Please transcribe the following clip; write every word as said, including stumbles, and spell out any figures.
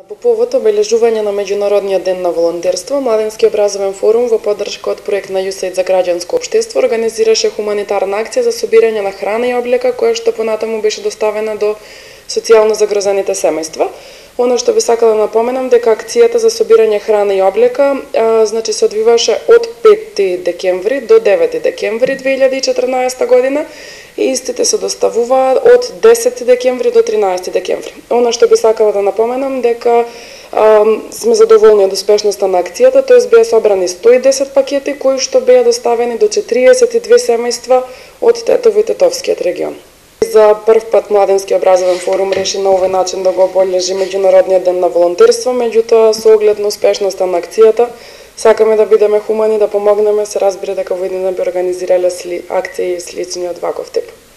По повод обележување на Меѓународниот ден на волонтерство, Младински образовен форум во поддршка од проект на ЮСАИД за граѓанско општество организираше хуманитарна акција за собирање на храна и облека, која што понатаму беше доставена до социјално загрозените семејства. Оно што би сакала да напоменам дека акцијата за собирање храна и облека а, значи се одвиваше од петти декември до деветти декември две илјади и четрнаесетта година и истите се доставуваат од десетти декември до тринаесетти декември. Оно што би сакала да напоменам дека а, сме задоволни од успешноста на акцијата, тоест беа собрани сто и десет пакети кои што беа доставени до четириесет и две семејства од Тетово и Тетовскиот регион. За прв пат Младински образовен форум реши на овој начин да го обележи Меѓународниот ден на волонтерство, меѓутоа со оглед на успешноста на акцијата сакаме да бидеме хумани, да помогнеме, се разбира дека во иднина би организирале акции слични од ваков тип.